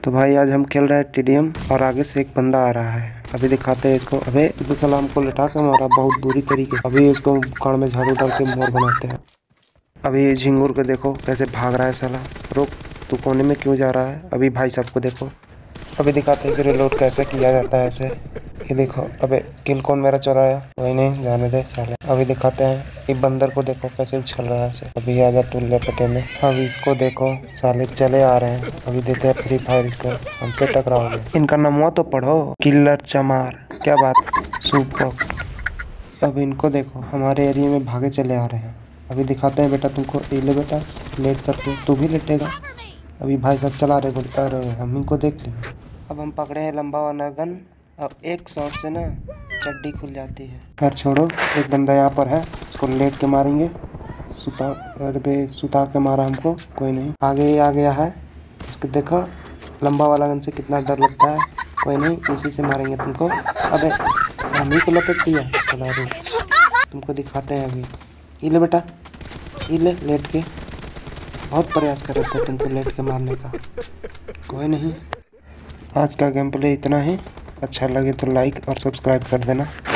तो भाई आज हम खेल रहे हैं टीडीएम और आगे से एक बंदा आ रहा है। अभी दिखाते हैं इसको। अबे तो सलाम को लिटा के मारा बहुत बुरी तरीके। अभी इसको कान में झाड़ू डाल के मोर बनाते हैं। अभी ये झिंगुर को देखो कैसे भाग रहा है साला। रुक, तू कोने में क्यों जा रहा है? अभी भाई साहब को देखो। अभी दिखाते हैं कि रिलोड कैसे किया जाता है ऐसे। ये देखो। अबे किल कौन मेरा चुराया? वही नहीं, जाने दे साले। अभी दिखाते हैं ये बंदर को देखो कैसे उछल रहा है ऐसे। अभी आ जा तू लेपटे में। अभी इसको देखो, साले चले आ रहे हैं। अभी देते हैं फ्री फायर इसको, हमसे टकराओगे। इनका नमवा तो पढ़ो, किलर चमार। क्या बात, सुपर। अब इनको देखो हमारे एरिया में भागे चले आ रहे हैं। अभी दिखाते हैं बेटा तुमको। ये ले बेटा, लेट करके तू भी लेटेगा। अभी भाई साहब चला रहे, बोलता रहे हम इनको देख लिए। अब हम पकड़े हैं लंबा वाला गन। अब एक शॉट से ना चड्डी खुल जाती है। खैर छोड़ो, एक बंदा यहाँ पर है, इसको लेट के मारेंगे। सुता, अरे सुता के मारा हमको, कोई नहीं। आगे ही आ गया है, इसको देखो लंबा वाला गन से कितना डर लगता है। कोई नहीं, इसी से मारेंगे तुमको। अबे हम ही को लपेट दिया। चला रो, तुमको दिखाते हैं अभी। ये ले बेटा, ये ले लेट के। बहुत प्रयास कर रहे थे तुमको लेट के मारने का, कोई नहीं। आज का गेम प्ले इतना ही। अच्छा लगे तो लाइक और सब्सक्राइब कर देना।